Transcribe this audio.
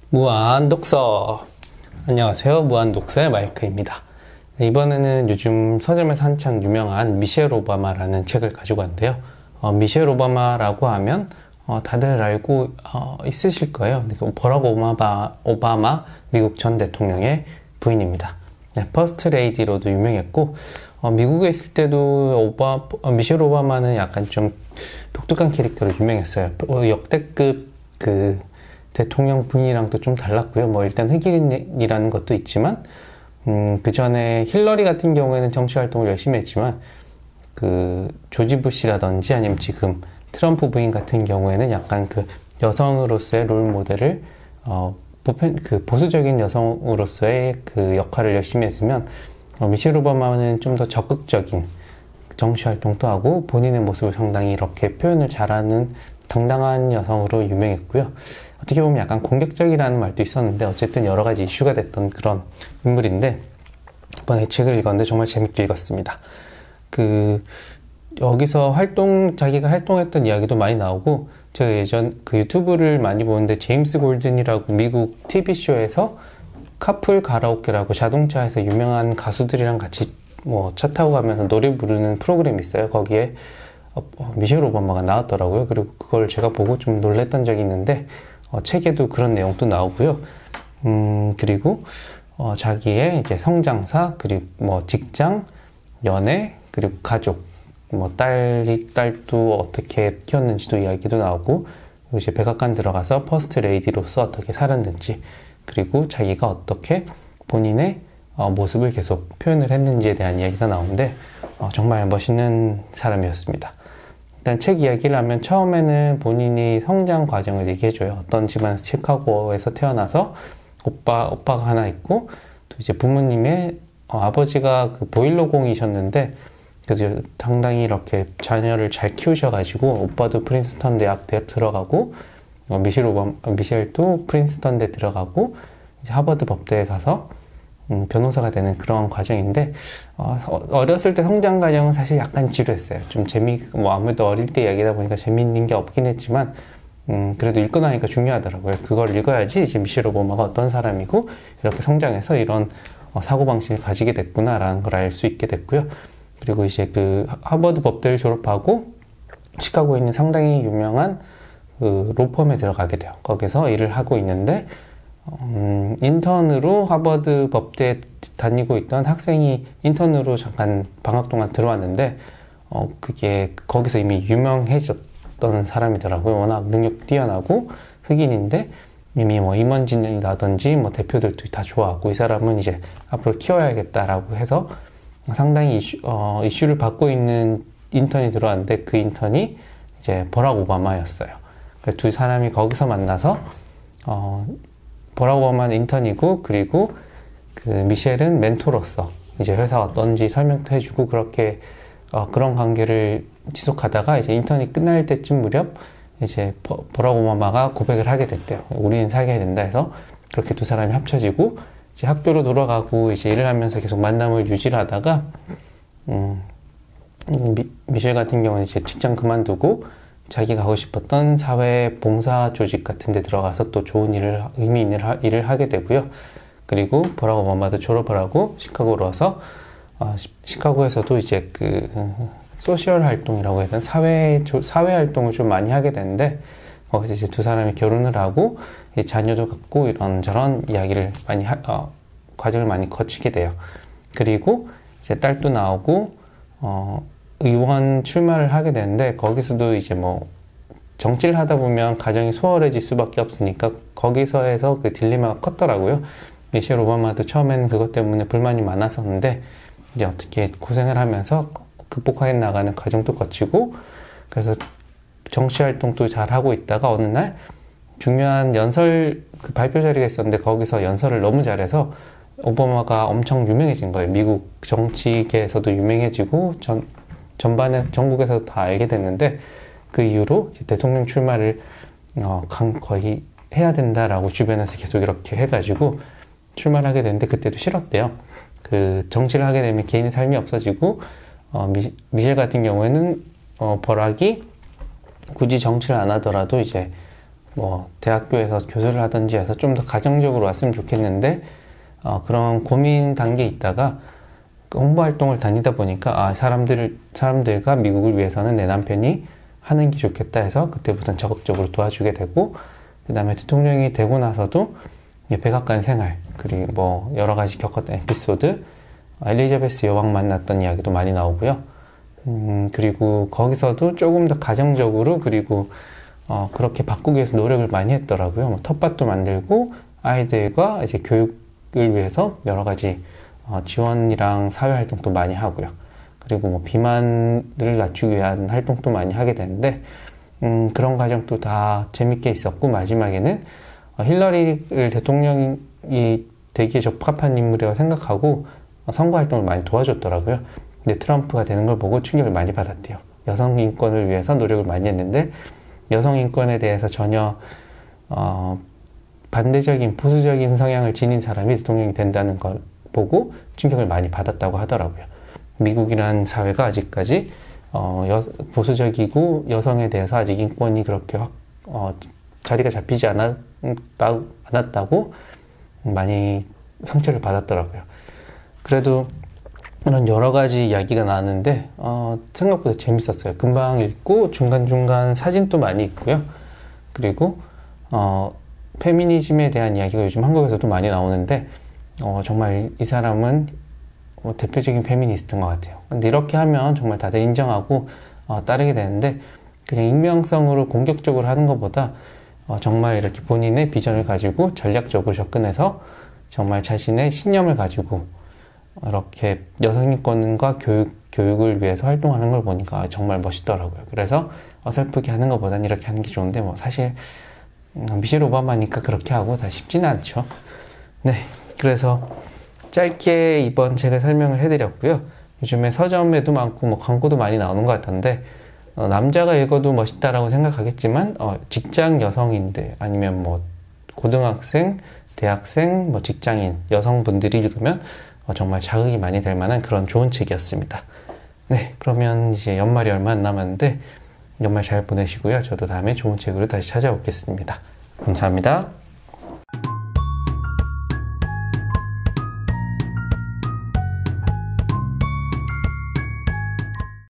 무한독서. 안녕하세요. 무한독서의 마이크입니다. 이번에는 요즘 서점에서 한창 유명한 미셸 오바마라는 책을 가지고 왔는데요. 미셸 오바마라고 하면 다들 알고 있으실 거예요. 버락 오바마 미국 전 대통령의 부인입니다. 네, 퍼스트 레이디로도 유명했고, 미국에 있을 때도 미셸 오바마는 약간 좀 독특한 캐릭터로 유명했어요. 역대급 대통령 부인이랑도 좀 달랐고요. 일단 흑인이라는 것도 있지만, 그 전에 힐러리 같은 경우에는 정치 활동을 열심히 했지만, 조지 부시라든지 아니면 지금 트럼프 부인 같은 경우에는 약간 여성으로서의 롤 모델을, 보수적인 여성으로서의 역할을 열심히 했으면, 미셸 오바마는 좀 더 적극적인 정치 활동도 하고, 본인의 모습을 상당히 이렇게 표현을 잘하는 당당한 여성으로 유명했고요. 어떻게 보면 약간 공격적이라는 말도 있었는데 어쨌든 여러 가지 이슈가 됐던 그런 인물인데, 이번에 책을 읽었는데 정말 재밌게 읽었습니다. 여기서 자기가 활동했던 이야기도 많이 나오고, 제가 예전 유튜브를 많이 보는데 제임스 골든이라고 미국 TV쇼에서 카풀 가라오케라고 자동차에서 유명한 가수들이랑 같이 차 타고 가면서 노래 부르는 프로그램이 있어요. 거기에 미셸 오바마가 나왔더라고요. 그리고 그걸 제가 보고 좀 놀랬던 적이 있는데, 책에도 그런 내용도 나오고요. 그리고 자기의 이제 성장사, 그리고 직장, 연애, 그리고 가족, 딸도 어떻게 키웠는지도 이야기도 나오고, 그리고 이제 백악관 들어가서 퍼스트 레이디로서 어떻게 살았는지, 그리고 자기가 어떻게 본인의 모습을 계속 표현을 했는지에 대한 이야기가 나오는데, 정말 멋있는 사람이었습니다. 일단 책 이야기를 하면 처음에는 본인이 성장 과정을 얘기해줘요. 어떤 집안에서 시카고에서 태어나서 오빠가 하나 있고, 또 이제 부모님의 아버지가 보일러공이셨는데, 그래서 상당히 이렇게 자녀를 잘 키우셔가지고, 오빠도 프린스턴 대학 들어가고, 미셸도 프린스턴 대 들어가고, 이제 하버드 법대에 가서 변호사가 되는 그런 과정인데, 어렸을 때 성장 과정은 사실 약간 지루했어요. 좀 아무래도 어릴 때 이야기다 보니까 재미있는 게 없긴 했지만, 그래도 읽고 나니까 중요하더라고요. 그걸 읽어야지 이제 미셸 오바마가 어떤 사람이고, 이렇게 성장해서 이런 사고방식을 가지게 됐구나라는 걸 알 수 있게 됐고요. 그리고 이제 하버드 법대를 졸업하고, 시카고에 있는 상당히 유명한 로펌에 들어가게 돼요. 거기서 일을 하고 있는데, 인턴으로 하버드 법대에 다니고 있던 학생이 인턴으로 잠깐 방학 동안 들어왔는데, 그게 거기서 이미 유명해졌던 사람이더라고요. 워낙 능력 뛰어나고 흑인인데, 이미 임원진이라든지 대표들도 다 좋아하고, 이 사람은 이제 앞으로 키워야겠다라고 해서 상당히 이슈를 받고 있는 인턴이 들어왔는데, 그 인턴이 이제 버락 오바마였어요. 그래서 두 사람이 거기서 만나서, 버락 오바마는 인턴이고, 그리고 미셸은 멘토로서 이제 회사가 어떤지 설명도 해주고, 그렇게 그런 관계를 지속하다가 이제 인턴이 끝날 때쯤 무렵 이제 버락 오바마가 고백을 하게 됐대요. 우리는 사귀어야 된다 해서 그렇게 두 사람이 합쳐지고, 이제 학교로 돌아가고 이제 일을 하면서 계속 만남을 유지를 하다가, 미셸 같은 경우는 이제 직장 그만두고 자기가 가고 싶었던 사회 봉사 조직 같은 데 들어가서 또 좋은 의미 있는 일을 하게 되고요. 그리고 버락 오바마도 졸업을 하고 시카고로 와서, 시카고에서도 이제 소셜 활동이라고 해야 되나? 사회 활동을 좀 많이 하게 되는데, 거기서 이제 두 사람이 결혼을 하고, 자녀도 갖고 이런저런 이야기를 과정을 많이 거치게 돼요. 그리고 이제 딸도 나오고, 의원 출마를 하게 되는데, 거기서도 이제 정치를 하다 보면 가정이 소홀해질 수밖에 없으니까 거기서에서 딜레마가 컸더라고요. 미셸 오바마도 처음에는 그것 때문에 불만이 많았었는데, 이제 어떻게 고생을 하면서 극복해 나가는 과정도 거치고, 그래서 정치 활동도 잘 하고 있다가 어느 날 중요한 연설 발표 자리가 있었는데, 거기서 연설을 너무 잘해서 오바마가 엄청 유명해진 거예요. 미국 정치계에서도 유명해지고 전반에 전국에서 다 알게 됐는데, 그 이후로 대통령 출마를 거의 해야 된다라고 주변에서 계속 이렇게 해가지고 출마를 하게 됐는데, 그때도 싫었대요. 정치를 하게 되면 개인의 삶이 없어지고, 미셸 같은 경우에는 버락이 굳이 정치를 안 하더라도 이제 뭐 대학교에서 교수를 하든지 해서 좀 더 가정적으로 왔으면 좋겠는데 그런 고민 단계에 있다가 홍보 활동을 다니다 보니까 사람들과 미국을 위해서는 내 남편이 하는 게 좋겠다 해서 그때부터는 적극적으로 도와주게 되고, 그 다음에 대통령이 되고 나서도 백악관 생활, 그리고 뭐 여러 가지 겪었던 에피소드, 엘리자베스 여왕 만났던 이야기도 많이 나오고요. 그리고 거기서도 조금 더 가정적으로, 그리고 그렇게 바꾸기 위해서 노력을 많이 했더라고요. 뭐 텃밭도 만들고 아이들과 이제 교육을 위해서 여러 가지 지원이랑 사회 활동도 많이 하고요. 그리고 뭐 비만을 낮추기 위한 활동도 많이 하게 되는데, 그런 과정도 다 재밌게 있었고, 마지막에는 힐러리를 대통령이 되기에 적합한 인물이라고 생각하고 선거 활동을 많이 도와줬더라고요. 근데 트럼프가 되는 걸 보고 충격을 많이 받았대요. 여성 인권을 위해서 노력을 많이 했는데 여성 인권에 대해서 전혀 반대적인 보수적인 성향을 지닌 사람이 대통령이 된다는 걸 보고 충격을 많이 받았다고 하더라고요. 미국이란 사회가 아직까지 보수적이고 여성에 대해서 아직 인권이 그렇게 자리가 잡히지 않았다고 많이 상처를 받았더라고요. 그래도 이런 여러 가지 이야기가 나왔는데 생각보다 재밌었어요. 금방 읽고 중간중간 사진도 많이 있고요. 그리고 페미니즘에 대한 이야기가 요즘 한국에서도 많이 나오는데 정말 이 사람은 대표적인 페미니스트인 것 같아요. 근데 이렇게 하면 정말 다들 인정하고 따르게 되는데, 그냥 익명성으로 공격적으로 하는 것보다 정말 이렇게 본인의 비전을 가지고 전략적으로 접근해서 정말 자신의 신념을 가지고 이렇게 여성인권과 교육을 위해서 활동하는 걸 보니까 정말 멋있더라고요. 그래서 어설프게 하는 것보단 이렇게 하는 게 좋은데, 뭐 사실 미셸 오바마니까 그렇게 하고 다 쉽지는 않죠. 네, 그래서 짧게 이번 책을 설명을 해드렸고요. 요즘에 서점에도 많고 뭐 광고도 많이 나오는 것 같던데, 남자가 읽어도 멋있다라고 생각하겠지만 직장 여성인들 아니면 뭐 고등학생, 대학생, 뭐 직장인 여성분들이 읽으면 정말 자극이 많이 될 만한 그런 좋은 책이었습니다. 네, 그러면 이제 연말이 얼마 안 남았는데 연말 잘 보내시고요. 저도 다음에 좋은 책으로 다시 찾아오겠습니다. 감사합니다.